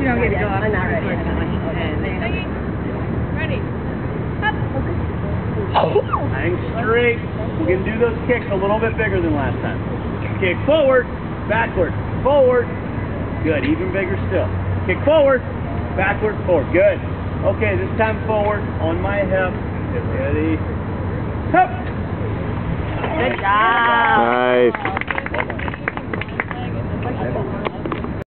don't get to go up. I'm not ready. Ready. Hang straight. We can do those kicks a little bit bigger than last time. Kick forward, backward, forward. Good, even bigger still. Kick forward, backward, forward. Good. Okay, this time forward on my hip. Get ready. Hup. Good job. Nice.